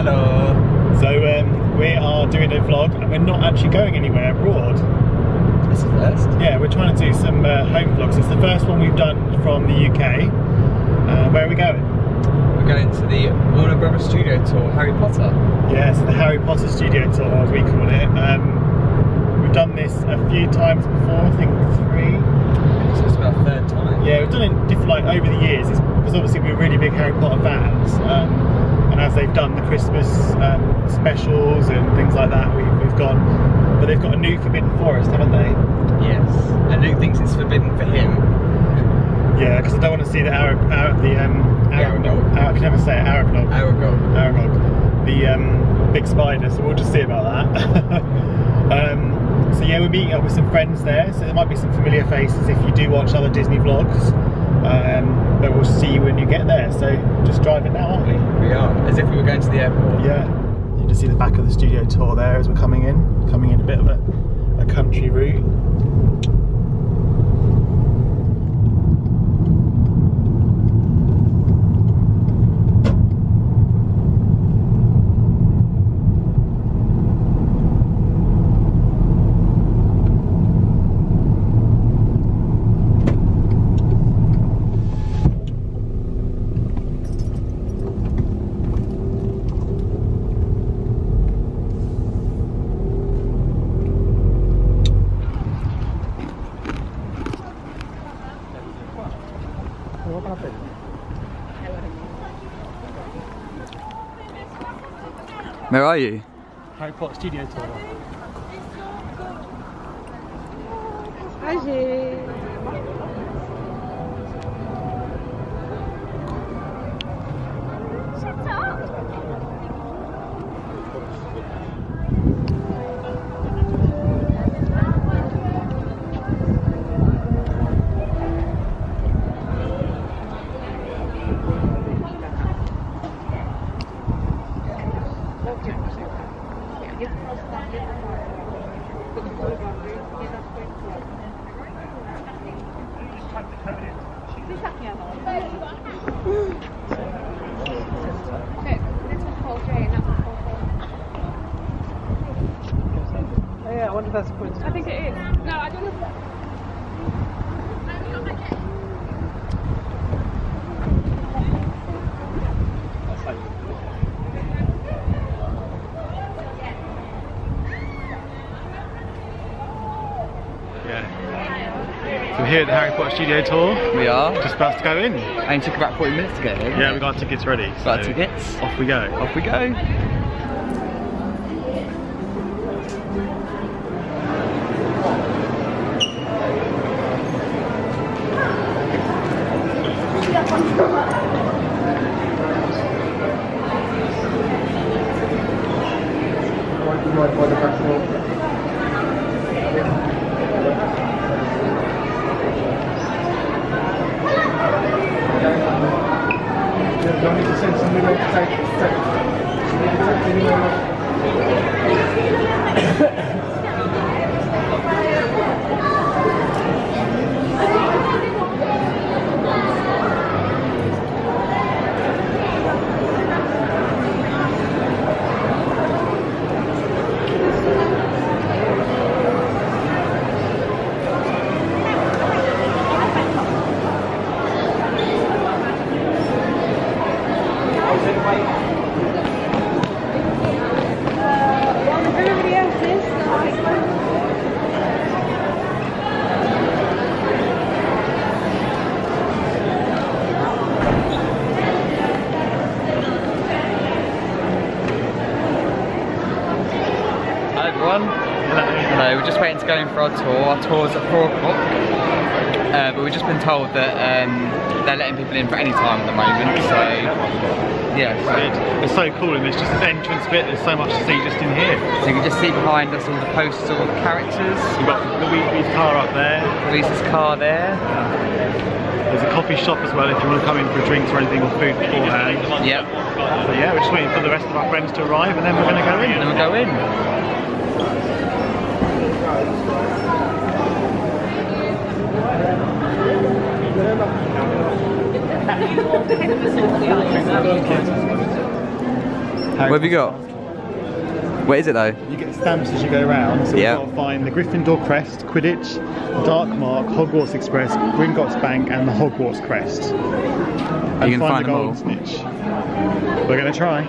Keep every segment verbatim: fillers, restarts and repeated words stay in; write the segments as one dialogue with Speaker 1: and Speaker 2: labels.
Speaker 1: Hello.
Speaker 2: So um, we are doing a vlog and we're not actually going anywhere abroad.
Speaker 1: This is first.
Speaker 2: Yeah, we're trying to do some uh, home vlogs. It's the first one we've done from the U K. Uh, where are we going?
Speaker 1: We're going to the Warner Brothers Studio Tour, Harry Potter.
Speaker 2: Yeah, so the Harry Potter Studio Tour, as we call it. Um, we've done this a few times before, I think three.
Speaker 1: So it's about third time.
Speaker 2: Yeah, we've done it different, like over the years. It's because obviously we're really big Harry Potter fans. Um, and as they've done the Christmas um, specials and things like that, we've, we've gone. But they've got a new Forbidden Forest, haven't they?
Speaker 1: Yes. And Luke thinks it's forbidden for him.
Speaker 2: Yeah, because I don't want to see the Arab, Arab the um, Aragog. I can never say it. Aragog.
Speaker 1: Aragog.
Speaker 2: Aragog. The um, big spider. So we'll just see about that. um, so yeah, we're meeting up with some friends there. So there might be some familiar faces if you do watch other Disney vlogs. Um, but we'll see you when you get there. So just driving now, aren't we?
Speaker 1: We are, as if we were going to the airport.
Speaker 2: Yeah. You can see the back of the studio tour there as we're coming in. Coming in a bit of a, a country route.
Speaker 1: Where are you?
Speaker 2: Harry Potter Studio Tour.
Speaker 3: Yeah, I wonder if that's a coincidence.
Speaker 4: I think it is. No, I don't know.
Speaker 2: Yeah. So we're here at the Harry Potter Studio Tour.
Speaker 1: We are.
Speaker 2: Just about to go in.
Speaker 1: And it took about forty minutes to get there.
Speaker 2: Yeah, we got our tickets ready.
Speaker 1: Got our
Speaker 2: so
Speaker 1: tickets.
Speaker 2: Off we go.
Speaker 1: Off we go.
Speaker 3: Don't need to send some little take, take,
Speaker 4: Everybody else is like.
Speaker 1: Hi everyone.
Speaker 2: Hello.
Speaker 1: Hello, we're just waiting to go in for our tour. Our tour's at four o'clock. Uh, but we've just been told that um, they're letting people in for any time at the moment, so yeah. So,
Speaker 2: It's so cool, and there's just this entrance bit. There's so much to see just in here.
Speaker 1: so you can just see behind us all the posters of all the characters.
Speaker 2: You've got Louise's car up there.
Speaker 1: Lisa's car there.
Speaker 2: There's a coffee shop as well if you want to come in for drinks or anything or food beforehand.
Speaker 1: Yep.
Speaker 2: So yeah, we're just waiting for the rest of our friends to arrive, and then we're going to go in.
Speaker 1: And then we'll go in.
Speaker 2: Harry
Speaker 1: What have you got?
Speaker 2: Potter.
Speaker 1: What is it though?
Speaker 2: You get stamps as you go around, so
Speaker 1: Yeah.
Speaker 2: we've got to find the Gryffindor crest, Quidditch, the Dark Mark, Hogwarts Express, Gringotts Bank, and the Hogwarts crest. And
Speaker 1: you can find
Speaker 2: the
Speaker 1: them all?
Speaker 2: golden snitch. We're going to try.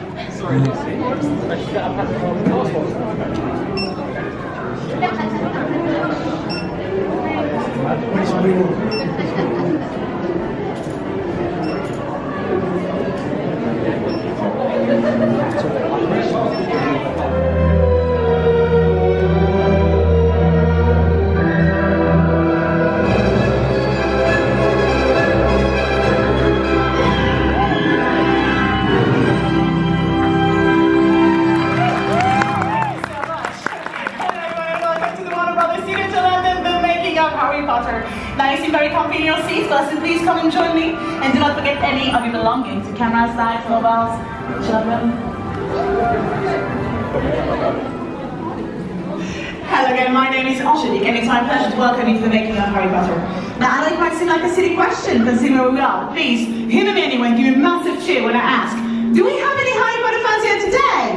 Speaker 5: Now you seem very comfy in your seats, so please come and join me. And do not forget any of your belongings, cameras, bags, mobiles, children. Hello again, my name is Angelique, and it's my pleasure to welcome you to the making of Harry Potter. Now I know it might seem like a silly question, considering where we are, but please, humor me anyway and give me a massive cheer when I ask, do we have any Harry Potter fans here today?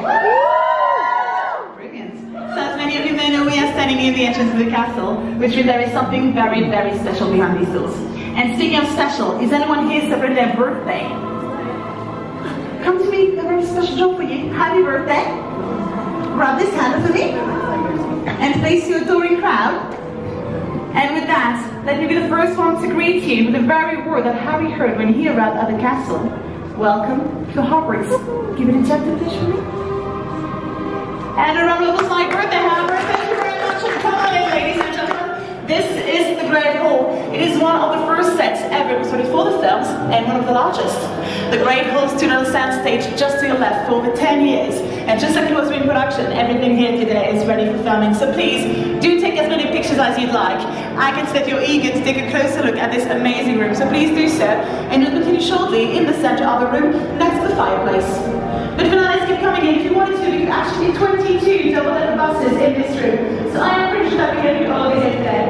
Speaker 5: So as many of you may know, we are standing near the entrance of the castle, which means there is something very, very special behind these doors. And speaking of special, is anyone here celebrating their birthday? Come to me, a very special job for you. Happy birthday. Grab this candle for me. And face your adoring crowd. And with that, let me be the first one to greet you with the very word that Harry heard when he arrived at the castle. Welcome to Hogwarts. Give it a gentle push for me. And a round of applause for my birthday hammer. Thank you very much for coming, ladies and gentlemen. This is the Great Hall. It is one of the first sets ever constructed for the films and one of the largest. The Great Hall stood on the sound stage just to your left for over ten years. And just like it was in production, everything here today is ready for filming. So please, do take as many pictures as you'd like. I can see that you're eager to take a closer look at this amazing room. So please do so. And you'll continue shortly in the center of the room next to the fireplace. But for now, let's keep coming in. If you wanted to, we could actually do twenty-two double-decker buses in this room. So I am pretty sure that we're going to do all of these in today.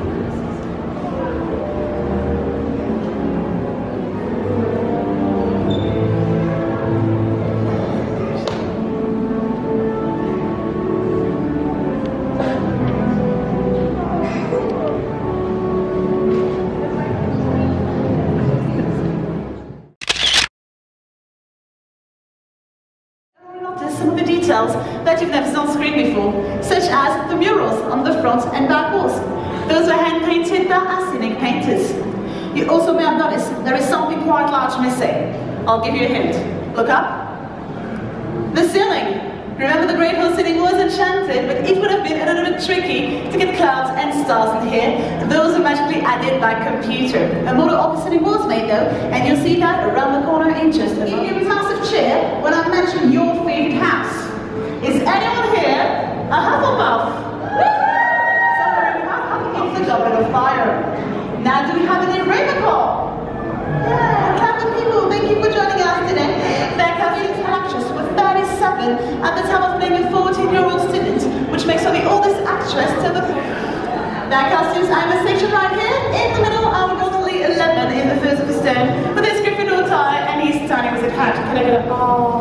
Speaker 5: Some of the details that you've never seen on screen before, such as the murals on the front and back walls. Those were hand-painted by our scenic painters. You also may have noticed there is something quite large missing. I'll give you a hint. Look up. The ceiling. Remember, the Great Hall ceiling was enchanted, but it would have been a little bit tricky to get clouds and stars in here. Those are magically added by computer. A model of the ceiling was made though, and you'll see that around the corner in just a moment. Give you a massive cheer when I mention your favorite house. Is anyone here a Hufflepuff? Sorry, Hufflepuff's a goblet of fire. Now, do we have any Ravenclaw? Yeah, clever people, thank you for joining us today. They're Catholic actress with thirty-seven at the time of playing a fourteen-year-old student, which makes her the oldest actress to the... Their costumes are in the section right here. In the middle, our godly eleven in the first of the stone, with his Gryffindor tie, and he's standing with his hat. Can I get a... Oh.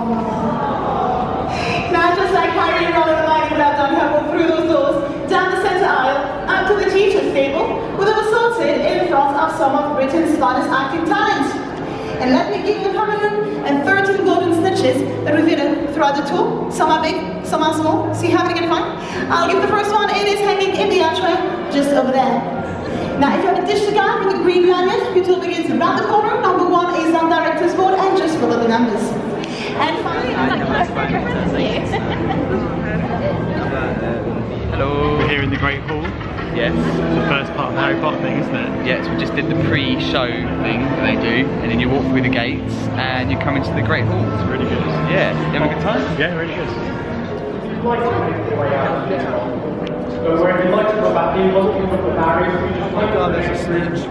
Speaker 5: Now, just like Harry and Ron and Hermione would have done, have walked through those doors, down the centre aisle, up to the teacher's table, where they were sorted in front of some of Britain's finest acting talent. And let me give you one hundred thirteen golden snitches that we've hidden throughout the tour. Some are big, some are small. See how many can find? I'll give the first one. It is hanging in the archway, just over there. Now, if you have a dish to guard with a green lanyard, your tour begins around the corner. Number one is on director's board, and just follow the numbers. And finally,
Speaker 1: Hello.
Speaker 2: We're here in the Great Hall.
Speaker 1: Yes.
Speaker 2: It's the first part of the Harry Potter thing, isn't it?
Speaker 1: Yes, we just did the pre-show thing that they do, and then you walk through the gates and you come into the Great Hall.
Speaker 2: It's really good.
Speaker 1: Yeah. You having a good time?
Speaker 2: Yeah, really good.
Speaker 3: So where you'd like to go back in, looking with the barriers, we just like
Speaker 1: Oh, there's a snitch.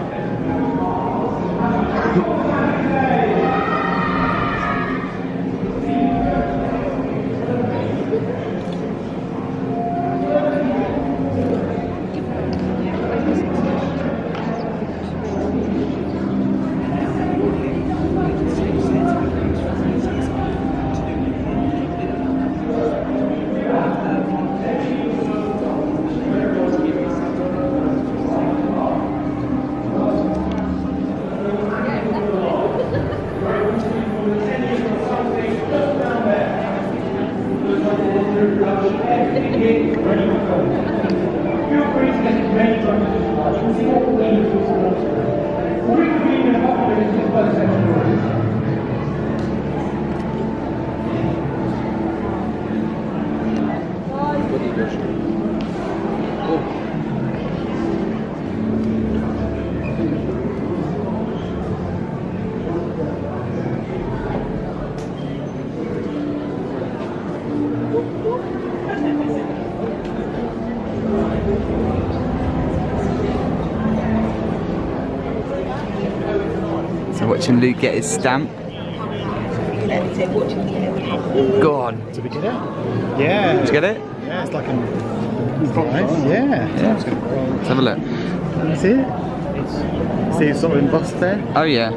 Speaker 1: So watching Luke get his stamp. Go on.
Speaker 2: Did we get it? Yeah.
Speaker 1: Did you get it?
Speaker 2: Yeah, it's like a nice. Yeah.
Speaker 1: Yeah. Let's have a look.
Speaker 2: See it? See it's sort of embossed there?
Speaker 1: Oh yeah.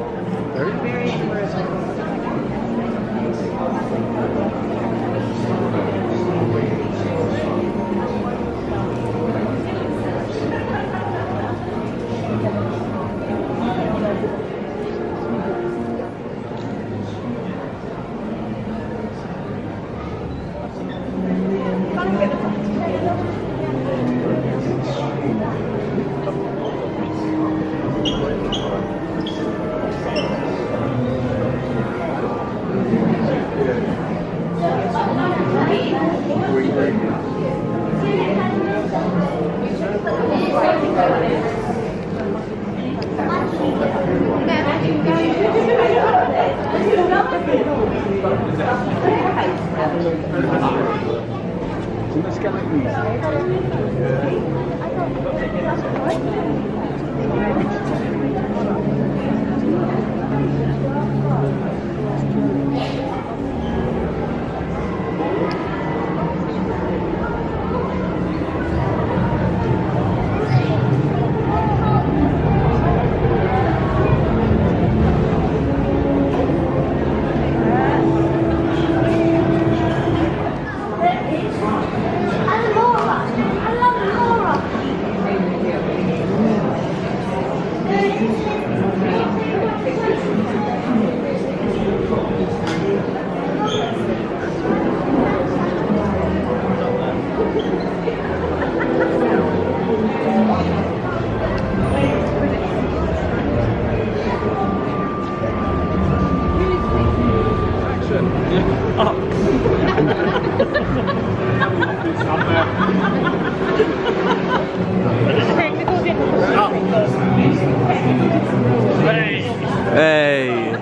Speaker 1: Hey!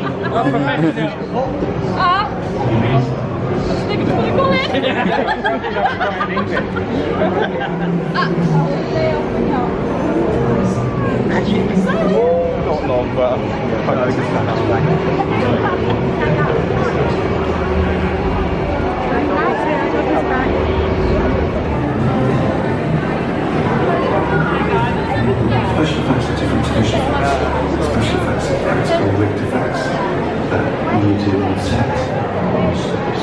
Speaker 4: Ah! Stick it to the bullet!
Speaker 2: Not long, but I think it's stand up
Speaker 6: Special effects are different to visual effects. Special effects are effects called rigged effects that you do on set, on stage,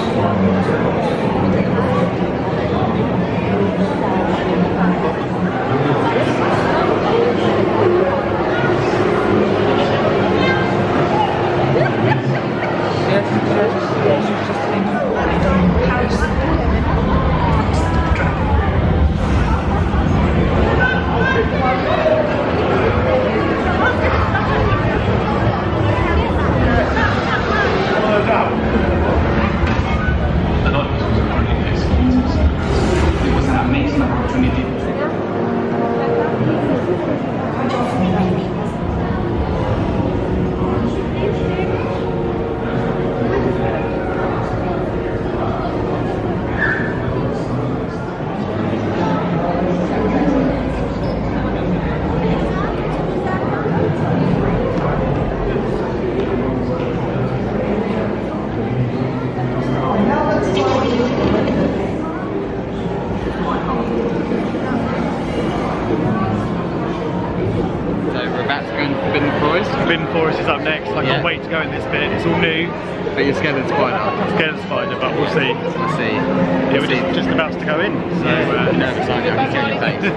Speaker 2: up next. I
Speaker 1: Yeah.
Speaker 2: can't wait to go in this bit. It's all new.
Speaker 1: But you're scared of the spider.
Speaker 2: I'm scared of the spider, but we'll see.
Speaker 1: We'll see.
Speaker 2: Yeah,
Speaker 1: We'll
Speaker 2: we're
Speaker 1: see.
Speaker 2: just, just about to go in. So,
Speaker 1: Yeah,
Speaker 2: uh,
Speaker 1: you're nervous, aren't you? I can see on your face.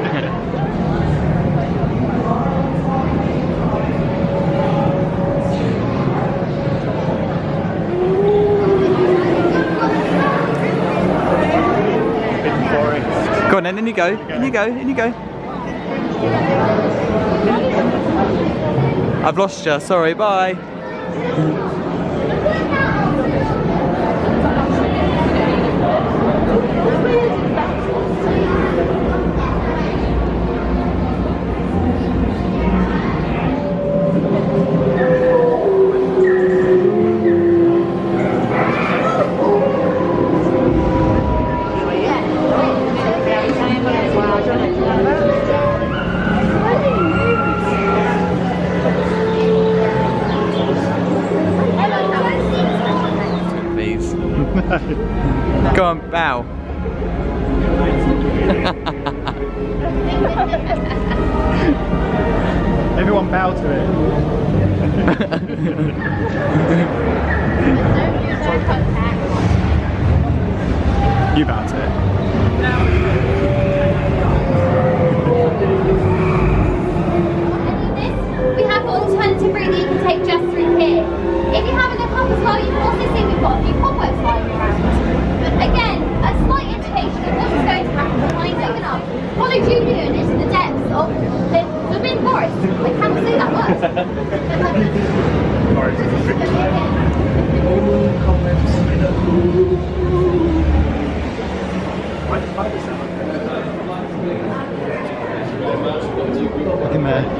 Speaker 2: Hidden forest.
Speaker 1: Go on then, in you go, in you go, in you go. I've lost you, sorry, bye. Go on, bow.
Speaker 2: Everyone bow to it. You bow to it.
Speaker 7: We have alternative route that you can take just through here. If you have a look up as well, you can also see we've got a few cobwebs lying around. But again, a slight indication of what is going to happen behind us. Follow Julian into the depths of the, the mid forest. I cannot say that word.
Speaker 2: Look in there.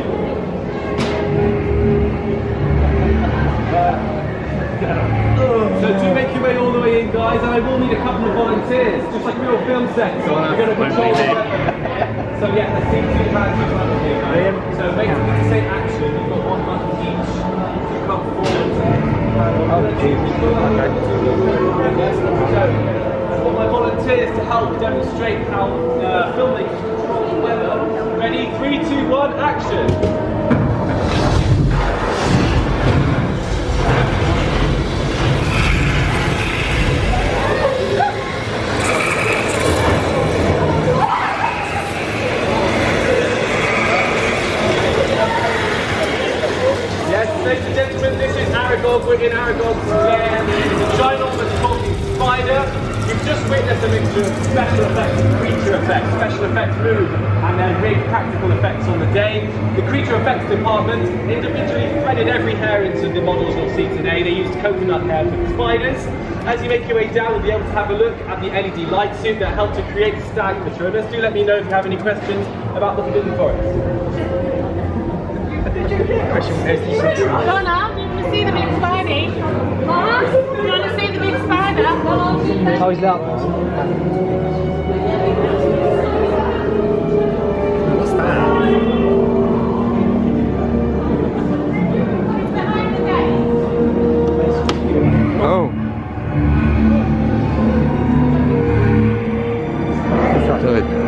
Speaker 3: So do make your way all the way in, guys, and I will need a couple of volunteers, just like real film sets. So we're going to control the So yeah, let's see two hands each one here, guys. So basically to say action, you've got one button each. You come forward. Oh, okay. So I've got my volunteers to help demonstrate how uh, filmmakers control the weather. Ready? Three, two, one, action. Ladies and gentlemen, this is Aragog. We're in Aragog's lair. It's a ginormous talking spider. You've just witnessed a mixture of special effects and creature effects. Special effects move and then big practical effects on the day. The creature effects department individually threaded every hair into the models you'll see today. They used coconut hair for the spiders. As you make your way down, you'll be able to have a look at the L E D light suit that helped to create Stag Patronus. Do let me know if you have any questions about the Forbidden Forest.
Speaker 4: Go now, you want to see the big spidey? Huh? You want to see the big spider?
Speaker 2: Oh, he's loud. What's that?
Speaker 1: Oh. Good.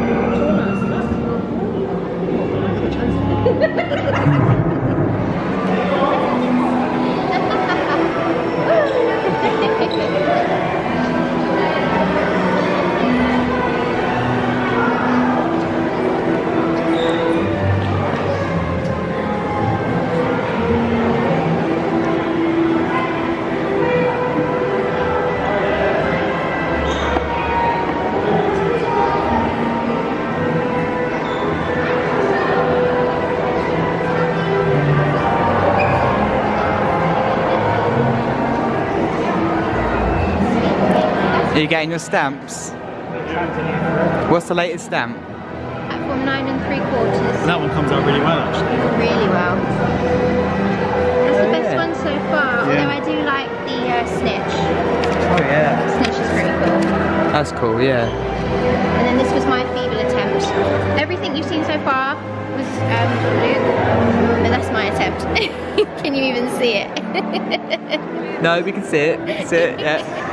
Speaker 1: Are you getting your stamps? What's the latest stamp?
Speaker 7: Platform nine and three quarters.
Speaker 2: That one comes out really well, actually.
Speaker 7: Really well. That's
Speaker 1: Oh,
Speaker 7: the best
Speaker 1: yeah.
Speaker 7: one so far,
Speaker 2: Yeah.
Speaker 7: although I do like the uh, snitch.
Speaker 1: Oh yeah.
Speaker 7: Snitch is pretty cool.
Speaker 1: That's cool, yeah.
Speaker 7: And then this was my feeble attempt. Everything you've seen so far was um, Luke, but that's my attempt. Can you even see it?
Speaker 1: No, we can see it. We can see it, yeah.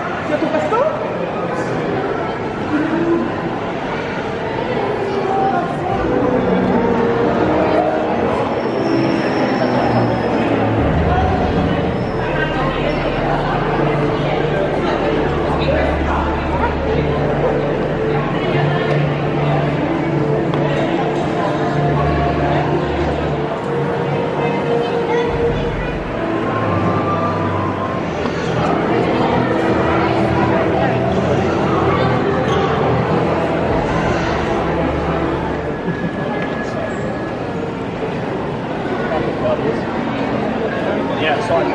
Speaker 2: Yeah, side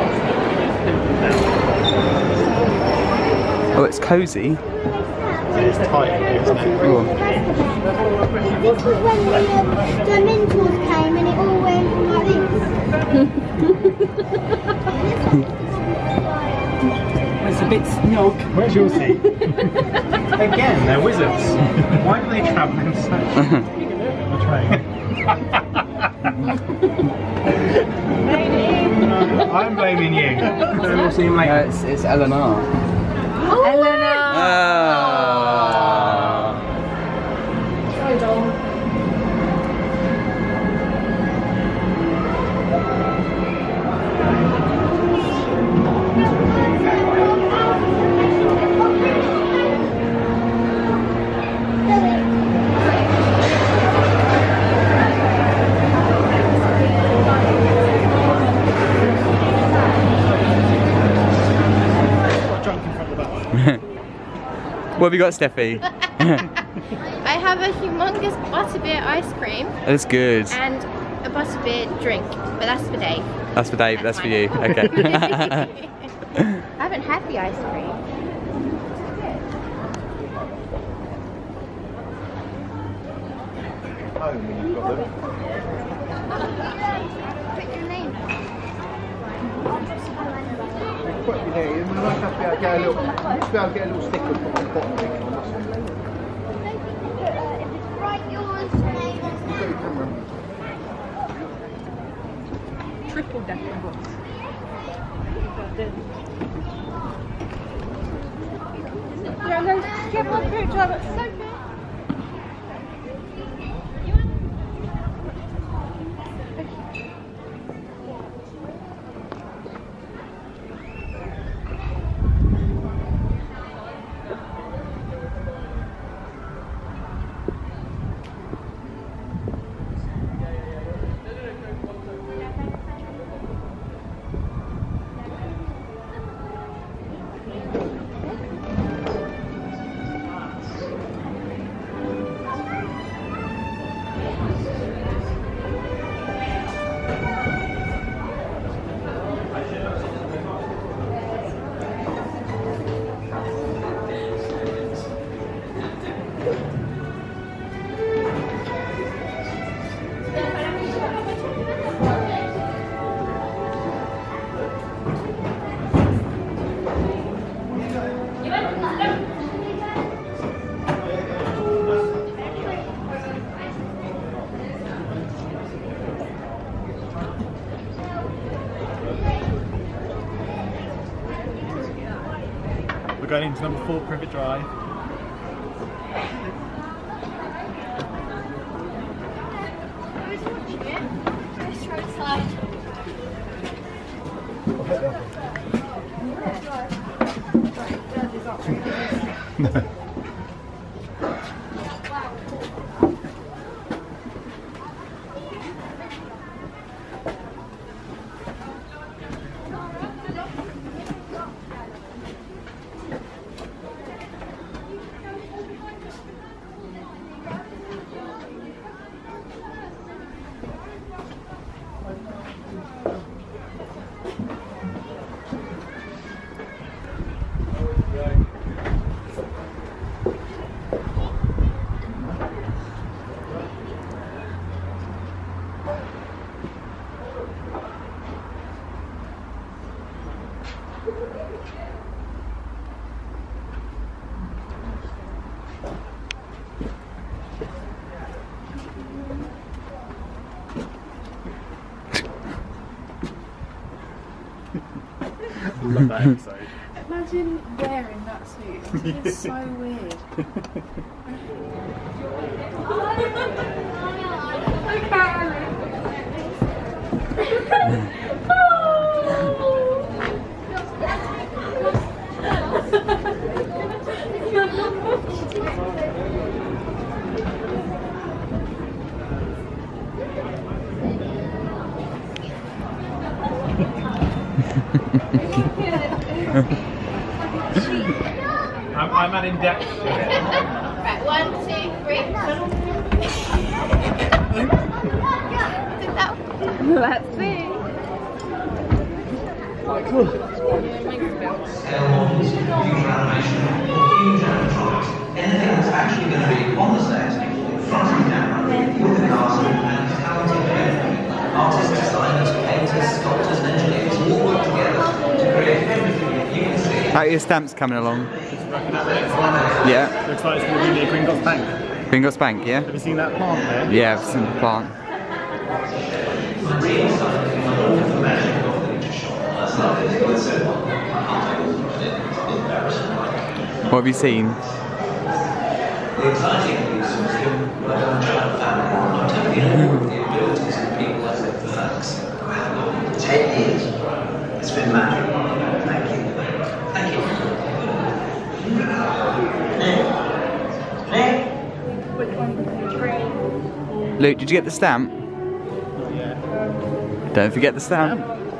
Speaker 1: Oh, it's cosy.
Speaker 2: It's tight, isn't it?
Speaker 1: Cool.
Speaker 8: This was when the um, Dementors came and it all went like this.
Speaker 9: It's a bit snug.
Speaker 2: Where's your seat? Again, they're wizards. Why do they travel in such a train? I'm blaming you.
Speaker 1: No, it's, it's Eleanor.
Speaker 4: Eleanor!
Speaker 1: Ah.
Speaker 4: Sorry, doll.
Speaker 1: What have you got, Steffi?
Speaker 10: I have a humongous butterbeer ice cream.
Speaker 1: That's good.
Speaker 10: And a butterbeer drink, but that's for Dave.
Speaker 1: That's for Dave, that's, that's for you. Okay.
Speaker 10: I haven't had the ice cream.
Speaker 2: Home when you've got them.
Speaker 10: Put your name.
Speaker 11: Put your name. You might have to get a little, you might be able to get a little sticker from the bottom of it.
Speaker 8: Write yours,
Speaker 4: Triple decker bus. Yeah, no, get my picture, that's so good.
Speaker 2: We're going into number four, Privet Drive.
Speaker 10: Who's watching it? Let's try slide.
Speaker 2: No. I love that episode.
Speaker 4: Imagine wearing that suit. It's so weird.
Speaker 2: I'm, I'm adding depth to it.
Speaker 10: Right, one, two, three. Did that?
Speaker 4: Let's see.
Speaker 6: models, computer animation, or huge animatronics. Anything that's actually going to be on the set, in front of the camera, with the cast and talented everything. Artists, designers, painters, sculptors, and engineers all work together to create everything that you can see.
Speaker 1: How are your stamps coming along? Yeah.
Speaker 2: Looks like it's going to be near Gringotts Bank.
Speaker 1: Gringotts Bank, yeah?
Speaker 2: Have you seen that plant there?
Speaker 1: Yeah, I've seen the plant. What have you seen?
Speaker 6: The exciting news was given by a giant family, not only the abilities of people like the facts. Ten years. It's been magic. Thank you. Thank you.
Speaker 1: Luke, did you get the stamp?
Speaker 2: Yeah.
Speaker 1: Don't forget the stamp.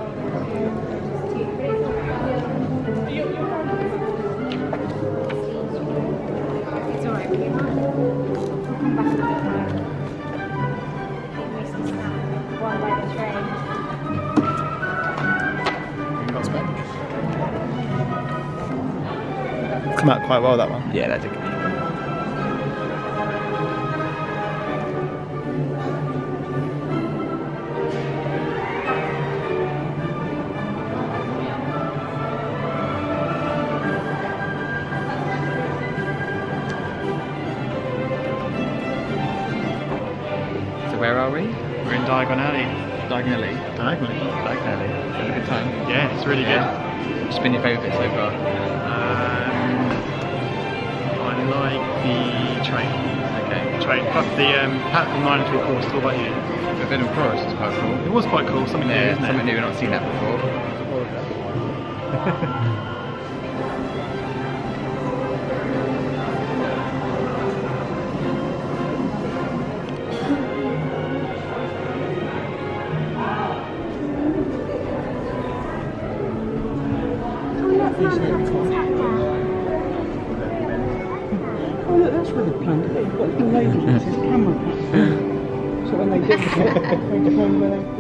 Speaker 2: Come out quite well, that one.
Speaker 1: Yeah, that did. So where are we?
Speaker 2: We're in Diagon Alley.
Speaker 1: Diagon Alley.
Speaker 2: Diagonally.
Speaker 1: Diagon Alley. Had a good time.
Speaker 2: Yeah, it's really good.
Speaker 1: What's been your favourite bit so far?
Speaker 2: Um, I like the train.
Speaker 1: Okay.
Speaker 2: Train. But the um, platform nine and three quarters. What about you?
Speaker 1: The Venom Forest is quite cool.
Speaker 2: It was quite cool. Something new,
Speaker 1: Yeah,
Speaker 2: isn't
Speaker 1: something
Speaker 2: it?
Speaker 1: new, we've not seen that before.
Speaker 11: Oh look, that's where the plant is. You've got the lady that says camera. So when they get there, they determine where they put.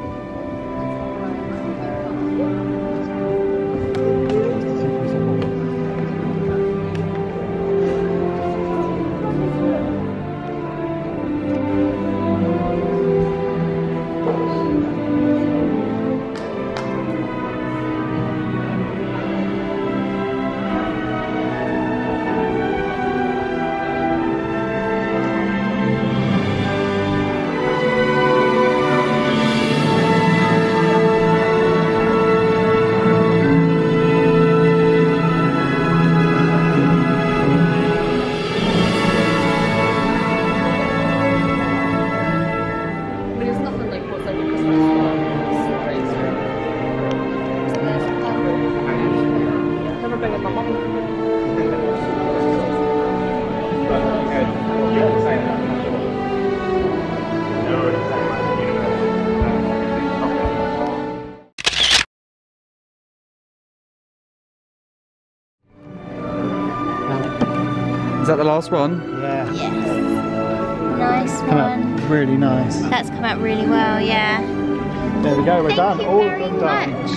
Speaker 1: Is that the last one?
Speaker 2: Yeah.
Speaker 10: Yes. Nice
Speaker 2: Come
Speaker 10: one.
Speaker 2: out really nice.
Speaker 10: That's come out really well, yeah.
Speaker 2: There we go, we're
Speaker 10: Thank
Speaker 2: done.
Speaker 10: you
Speaker 2: All of
Speaker 10: very
Speaker 2: them done.
Speaker 10: much.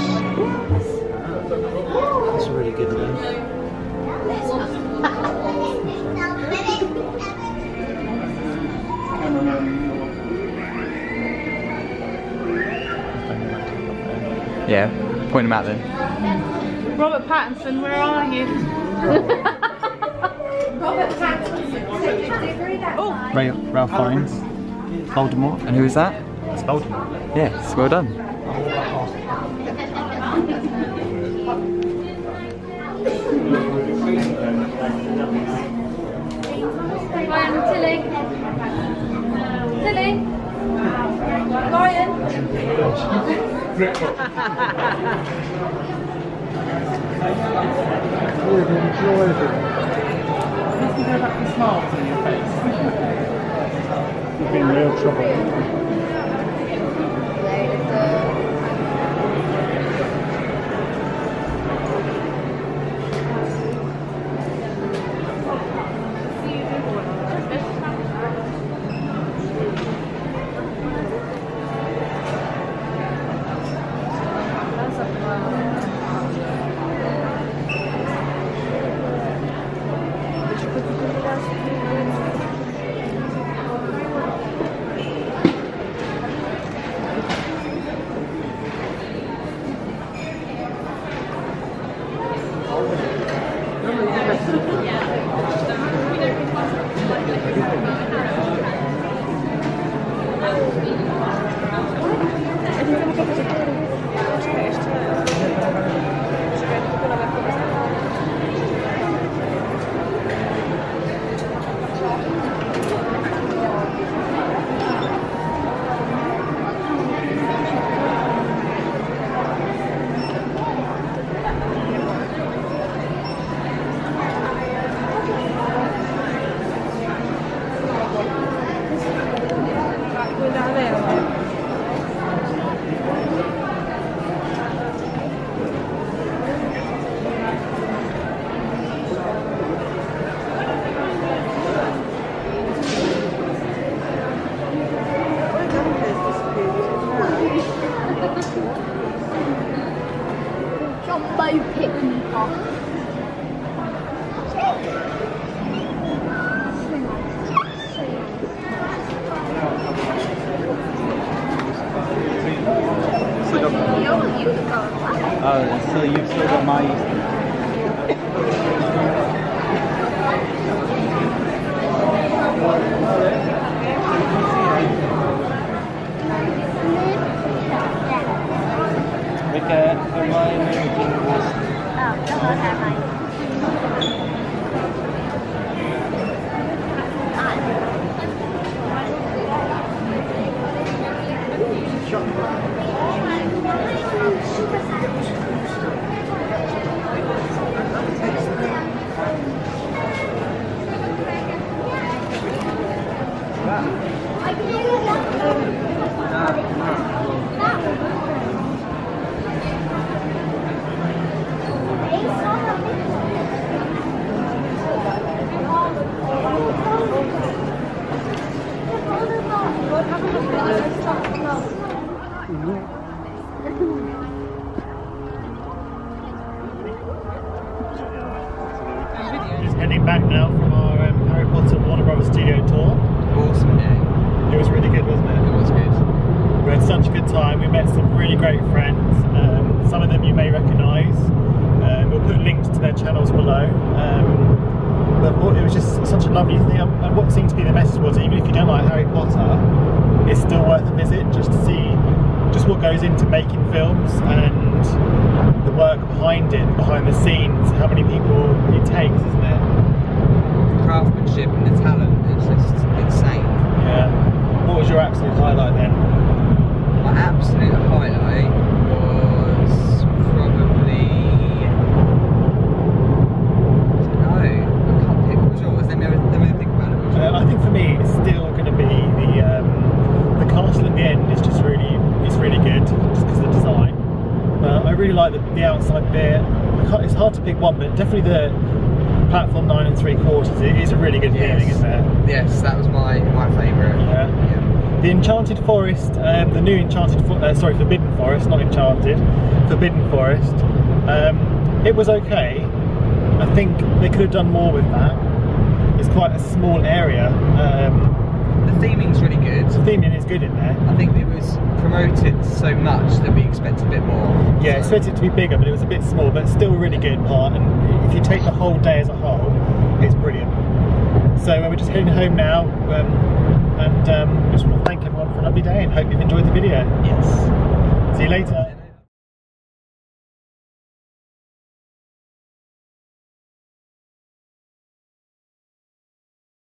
Speaker 2: That's a really good one.
Speaker 1: Yeah. Point them out then.
Speaker 5: Robert Pattinson, where are you? Robert Pattinson. Oh,
Speaker 2: Ray, Ralph Fiennes. Voldemort.
Speaker 1: And who is that?
Speaker 2: It's Voldemort.
Speaker 1: Yes, well done.
Speaker 7: Ryan, Tilly. Tilly. Ryan.
Speaker 2: You've been in real trouble.
Speaker 7: Jumbo picnic off.
Speaker 11: Oh, so you've still got my Because for my meeting was
Speaker 7: Oh, don't know that mine.
Speaker 2: Just heading back now from our um, Harry Potter Warner Brothers studio tour.
Speaker 1: Awesome day.
Speaker 2: It was really good, wasn't it?
Speaker 1: It was good.
Speaker 2: We had such a good time. We met some really great friends. Um, some of them you may recognise. Um, we'll put links to their channels below. Um, but it was just such a lovely thing. And what seemed to be the message was, even if you don't like Harry Potter, it's still worth a visit just to see just what goes into making films and the work behind it, behind the scenes, how many people it takes, isn't it?
Speaker 1: The craftsmanship and the talent is just insane.
Speaker 2: Yeah. What was your absolute highlight then?
Speaker 1: My absolute highlight was probably, I don't know, I can't pick. What was yours? Let me have a, let me have a think about it.
Speaker 2: Uh, I think for me it's still going to be the um, the castle at the end is just really it's really good just because of the design. But I really like the, the outside bit. I can't, it's hard to pick one, but definitely the platform nine and three quarters. It is a really good
Speaker 1: Yes.
Speaker 2: feeling, isn't it?
Speaker 1: Yes, that was my my favourite.
Speaker 2: Yeah.
Speaker 1: Yeah.
Speaker 2: The Enchanted Forest, um, the new Enchanted, For uh, sorry, Forbidden Forest, not Enchanted, Forbidden Forest. Um, it was okay. I think they could have done more with that. It's quite a small area. Um,
Speaker 1: The theming's really good.
Speaker 2: the theming is good in there.
Speaker 1: I think it was promoted so much that we expect a bit more.
Speaker 2: Yeah, I expected it to be bigger, but it was a bit small, but still a really good part. And if you take the whole day as a whole, it's brilliant. So uh, we're just heading home now, um, and um, just want to thank everyone for a lovely day and hope you've enjoyed the video.
Speaker 1: Yes.
Speaker 2: See you later.